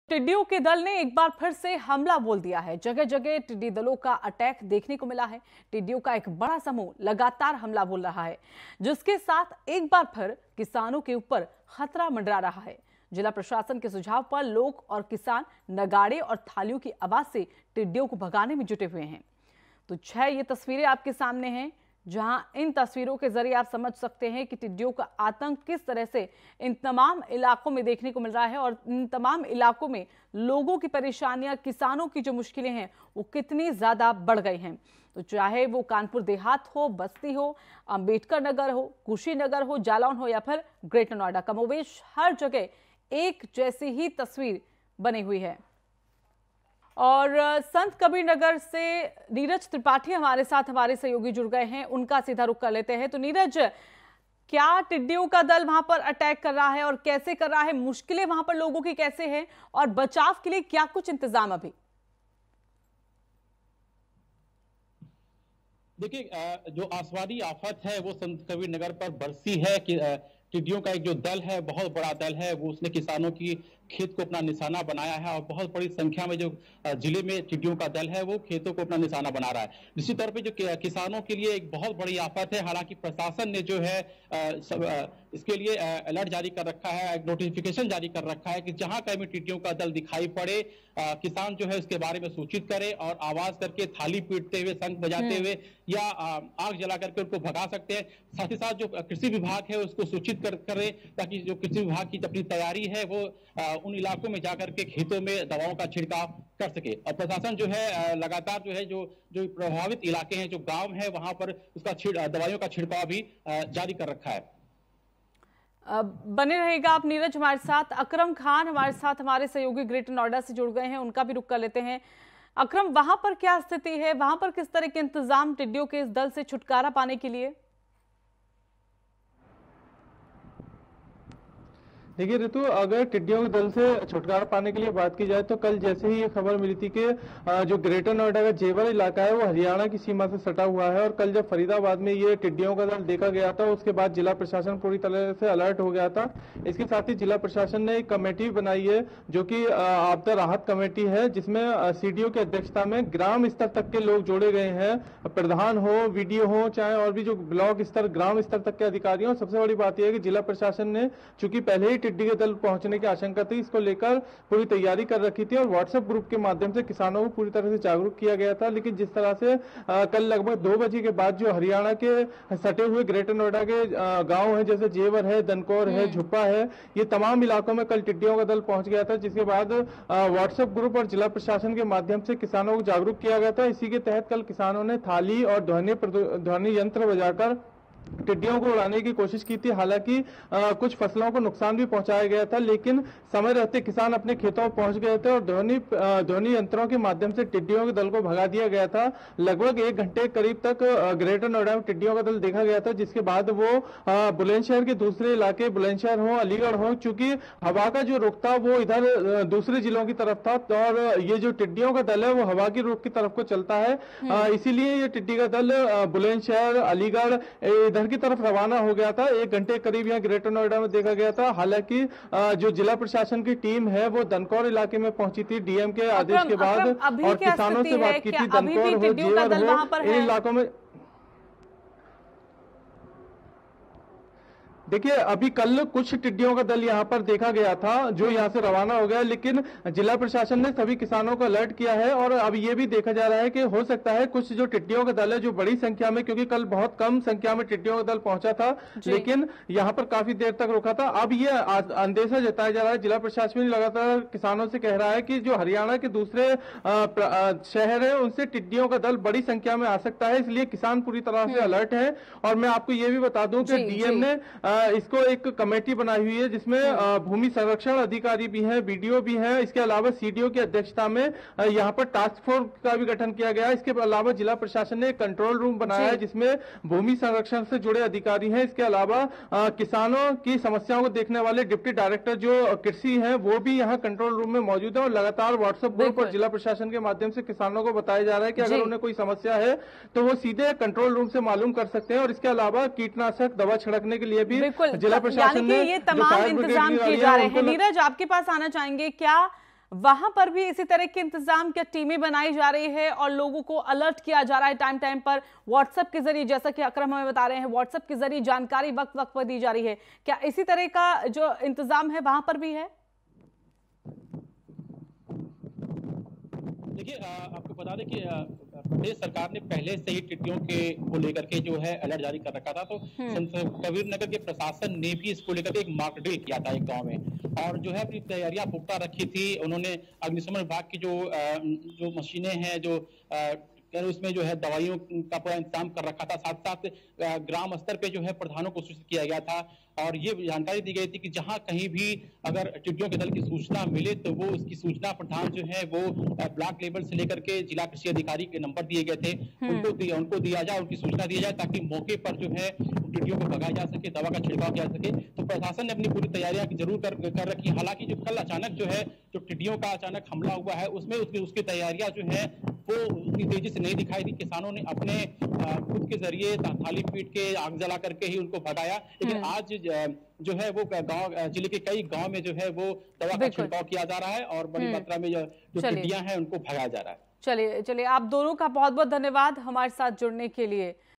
टिड्डियों के दल ने एक बार फिर से हमला बोल दिया है। जगह जगह टिड्डी दलों का अटैक देखने को मिला है। टिड्डियों का एक बड़ा समूह लगातार हमला बोल रहा है, जिसके साथ एक बार फिर किसानों के ऊपर खतरा मंडरा रहा है। जिला प्रशासन के सुझाव पर लोग और किसान नगाड़े और थालियों की आवाज से टिड्डियों को भगाने में जुटे हुए हैं। तो 6 ये तस्वीरें आपके सामने हैं, जहां इन तस्वीरों के जरिए आप समझ सकते हैं कि टिड्डियों का आतंक किस तरह से इन तमाम इलाकों में देखने को मिल रहा है और इन तमाम इलाकों में लोगों की परेशानियां, किसानों की जो मुश्किलें हैं वो कितनी ज्यादा बढ़ गई हैं। तो चाहे वो कानपुर देहात हो, बस्ती हो, अंबेडकर नगर हो, कुशीनगर हो, जालौन हो या फिर ग्रेटर नोएडा, कमोबेश हर जगह एक जैसी ही तस्वीर बनी हुई है। और संत कबीर नगर से नीरज त्रिपाठी हमारे साथ हमारे सहयोगी जुड़ गए हैं, उनका सीधा रुख कर लेते हैं। तो नीरज, क्या टिड्डियों का दल वहां पर अटैक कर रहा है और कैसे कर रहा है? मुश्किलें वहां पर लोगों की कैसे हैं और बचाव के लिए क्या कुछ इंतजाम अभी? देखिए, जो आसमानी आफत है वो संत कबीर नगर पर बरसी है कि टिड्डियों का एक जो दल है, बहुत बड़ा दल है, वो उसने किसानों की खेत को अपना निशाना बनाया है और बहुत बड़ी संख्या में जो जिले में टिड्डियों का दल है वो खेतों को अपना निशाना बना रहा है। निश्चित तौर पे जो किसानों के लिए एक बहुत बड़ी आफत है। हालांकि प्रशासन ने जो है इसके लिए अलर्ट जारी कर रखा है, एक नोटिफिकेशन जारी कर रखा है कि जहां कहीं भी टिड्डियों का दल दिखाई पड़े, किसान जो है उसके बारे में सूचित करे और आवाज करके थाली पीटते हुए, शंख बजाते हुए या आग जला करके उनको भगा सकते हैं। साथ ही साथ जो कृषि विभाग है उसको सूचित करें, ताकि जो कृषि विभाग की अपनी तैयारी है वो उन इलाकों में जाकर के खेतों में दवाओं का छिड़काव कर सके। और प्रशासन जो है लगातार जो है जो प्रभावित इलाके हैं, जो गांव है, वहां पर उसका दवाइयों का छिड़काव भी जारी कर रखा है। बने रहेगा आप नीरज हमारे साथ। अकरम खान हमारे साथ हमारे सहयोगी ग्रेटर नोएडा से जुड़ गए हैं, उनका भी रुख कर लेते हैं। अकरम, वहां पर क्या स्थिति है? वहां पर किस तरह के इंतजाम टिड्डियों के इस दल से छुटकारा पाने के लिए? देखिए ऋतु, अगर टिड्डियों के दल से छुटकारा पाने के लिए बात की जाए तो कल जैसे ही ये खबर मिली थी कि जो ग्रेटर नोएडा का जेवर इलाका है वो हरियाणा की सीमा से सटा हुआ है, और कल जब फरीदाबाद में ये टिड्डियों का दल देखा गया था उसके बाद जिला प्रशासन पूरी तरह से अलर्ट हो गया था। इसके साथ ही जिला प्रशासन ने एक कमेटी बनाई है जो कि आपदा राहत कमेटी है, जिसमें CDO की अध्यक्षता में ग्राम स्तर तक के लोग जोड़े गए हैं। प्रधान हो, VDO हो, चाहे और भी जो ब्लॉक स्तर, ग्राम स्तर तक के अधिकारी हो। सबसे बड़ी बात यह है कि जिला प्रशासन ने चूंकि पहले ही टिड्डी के दल पहुंचने की आशंका थी, इसको लेकर पूरी तैयारी कर रखी थी और व्हाट्सएप ग्रुप के माध्यम से किसानों को पूरी तरह से जागरूक किया गया था। लेकिन जिस तरह से कल लगभग 2 बजे के बाद जो हरियाणा के सटे हुए ग्रेटर नोएडा के गांव है, जैसे जेवर है, दनकौर है, झुप्पा है, ये तमाम इलाकों में कल टिड्डियों का दल पहुंच गया था, जिसके बाद व्हाट्सएप ग्रुप और जिला प्रशासन के माध्यम से किसानों को जागरूक किया गया था। इसी के तहत कल किसानों ने थाली और ध्वनि यंत्र बजाकर टिड्डियों को उड़ाने की कोशिश की थी। हालांकि कुछ फसलों को नुकसान भी पहुंचाया गया था, लेकिन समय रहते किसान अपने खेतों में पहुंच गए थे और ध्वनि यंत्रों के माध्यम से टिड्डियों के दल को भगा दिया गया था। लगभग 1 घंटे करीब तक ग्रेटर नोएडा में टिड्डियों का दल देखा गया था, जिसके बाद वो बुलंदशहर के दूसरे इलाके, बुलंदशहर हो, अलीगढ़ हो, चूंकि हवा का जो रुख था वो इधर दूसरे जिलों की तरफ था और ये जो टिड्डियों का दल है वो हवा की रुख की तरफ को चलता है, इसीलिए ये टिड्डी का दल बुलंदशहर, अलीगढ़ इधर की तरफ रवाना हो गया था। 1 घंटे करीब यहाँ ग्रेटर नोएडा में देखा गया था। हालांकि जो जिला प्रशासन की टीम है वो दनकौर इलाके में पहुंची थी DM के आदेश के बाद और किसानों से बात की थी। दनकौर हो, जेवर हो, इन इलाकों में देखिए अभी कल कुछ टिड्डियों का दल यहाँ पर देखा गया था जो यहाँ से रवाना हो गया, लेकिन जिला प्रशासन ने सभी किसानों को अलर्ट किया है और अब ये भी देखा जा रहा है कि हो सकता है कुछ जो टिड्डियों का दल है जो बड़ी संख्या में, क्योंकि कल बहुत कम संख्या में टिड्डियों का दल पहुंचा था लेकिन यहाँ पर काफी देर तक रुका था। अब ये अंदेशा जताया जा रहा है, जिला प्रशासन लगातार किसानों से कह रहा है कि जो हरियाणा के दूसरे शहर है उनसे टिड्डियों का दल बड़ी संख्या में आ सकता है, इसलिए किसान पूरी तरह से अलर्ट है। और मैं आपको ये भी बता दूं कि DM ने इसको एक कमेटी बनाई हुई है जिसमें भूमि संरक्षण अधिकारी भी हैं, BDO भी हैं, इसके अलावा CDO की अध्यक्षता में यहाँ पर टास्क फोर्स का भी गठन किया गया है। इसके अलावा जिला प्रशासन ने एक कंट्रोल रूम बनाया है जिसमें भूमि संरक्षण से जुड़े अधिकारी हैं। इसके अलावा किसानों की समस्याओं को देखने वाले डिप्टी डायरेक्टर जो कृषि हैं वो भी यहाँ कंट्रोल रूम में मौजूद है और लगातार व्हाट्सएप ग्रुप और जिला प्रशासन के माध्यम से किसानों को बताया जा रहा है कि अगर उन्हें कोई समस्या है तो वो सीधे कंट्रोल रूम से मालूम कर सकते हैं। और इसके अलावा कीटनाशक दवा छिड़कने के लिए भी जिला प्रशासन ने ये तमाम इंतजाम किए जा रहे हैं। नीरज, आपके पास आना चाहेंगे, क्या वहां पर भी इसी तरह के इंतजाम क्या टीमें बनाई जा रही है और लोगों को अलर्ट किया जा रहा है टाइम टाइम पर व्हाट्सएप के जरिए, जैसा कि अकरम हमें बता रहे हैं व्हाट्सएप के जरिए जानकारी वक्त वक्त पर दी जा रही है, क्या इसी तरह का जो इंतजाम है वहां पर भी है? देखिए, आपको बता दें कि प्रदेश सरकार ने पहले से ही टिड्डियों के को लेकर के जो है अलर्ट जारी कर रखा था। तो संत कबीर नगर के प्रशासन ने भी इसको लेकर के एक मॉक ड्रिल किया था एक गांव में, और जो है अपनी तैयारियां पुख्ता रखी थी। उन्होंने अग्निशमन विभाग की जो मशीनें हैं, जो उसमें जो है दवाइयों का पूरा इंतजाम कर रखा था। साथ साथ ग्राम स्तर पे जो है प्रधानों को सूचित किया गया था, और ये जानकारी दी गई थी कि जहां कहीं भी अगर टिड्डियों के दल की सूचना मिले तो वो उसकी सूचना प्रधान जो है वो ब्लॉक लेवल से लेकर के जिला कृषि अधिकारी के नंबर दिए गए थे, उनको दिया जाए, उनकी सूचना दी जाए, ताकि मौके पर जो है टिड्डियों को भगाया जा सके, दवा का छिड़काव किया जा सके। तो प्रशासन ने अपनी पूरी तैयारियां जरूर कर रखी। हालांकि जो कल अचानक जो है जो टिड्डियों का अचानक हमला हुआ है उसमें उसकी तैयारियां जो है वो उतनी तेजी से नहीं दिखाई दी। किसानों ने अपने खुद के जरिए थाली पीट के आग जला करके ही उनको भगाया। लेकिन आज जो है वो गांव, जिले के कई गांव में जो है वो दवा का छिड़काव किया जा रहा है, और बड़ी मात्रा में जो टिड्डियां हैं उनको भगाया जा रहा है। चलिए आप दोनों का बहुत बहुत धन्यवाद हमारे साथ जुड़ने के लिए।